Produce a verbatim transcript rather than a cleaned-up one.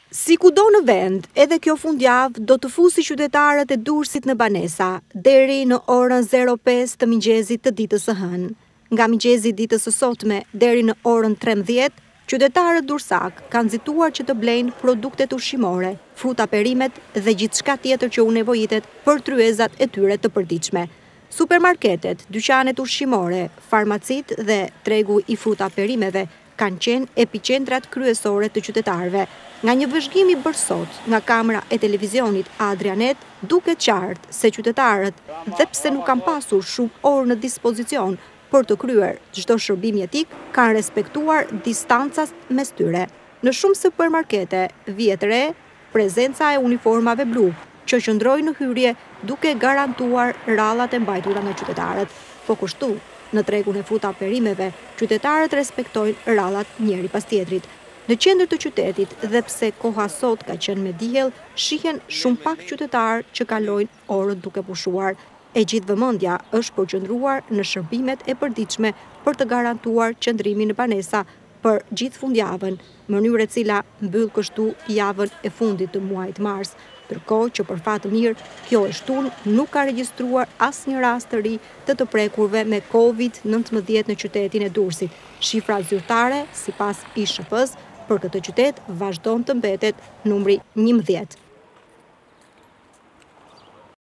Si kudo në vend, edhe kjo fundjavë do të fusi qytetarët e Durrësit në banesa, deri në orën zero pesë të mëngjesit të ditës së hënë. Nga mëngjesi i ditës së sotme deri në orën trembëdhjetë, qytetarët dursak kanë nxituar që të blejnë produktet ushqimore, fruta perimet dhe gjithçka tjetër që u nevojitet për tryezat e tyre të përditshme. Supermarketet, dyqanet ushqimore, farmacit dhe tregu i fruta perimeve kanë qenë epicentrat kryesore të qytetarëve. Nga një vëzhgim i bërë sot nga kamera e televizionit Adrianet, duket qartë se qytetarët, dhe pse nuk kanë pasur shumë orë në dispozicion për të kryer çdo shërbim jetik, kanë respektuar distancat mes tyre. Në shumë supermarkete vihet re prezenca e uniformave blu, që qëndrojnë në hyrje duke garantuar rallat e mbajtura nga qytetarët. Po kështu, në tregun e fruta perimeve, qytetarët respektojnë rallat njëri pas tjetrit. Në qendër të qytetit, dhe pse koha sot ka qenë me diell, shihen shumë pak qytetarë që kalojnë orët duke pushuar. E gjithë vëmendja është përqendruar në shërbimet e përditshme për të garantuar qëndrimin në banesa për gjithë fundjavën, mënyrë e cila mbyll kështu javën e fundit të muajit mars, ndërkohë që për fat të mirë, kjo e shtunë nuk ka regjistruar asnjë rast të ri të të prekurve me COVID nëntëmbëdhjetë në qytetin e Durrësit. Shifra zyrtare, sipas I S H P-s, për këtë qytet vazhdon të mbetet numri njëmbëdhjetë.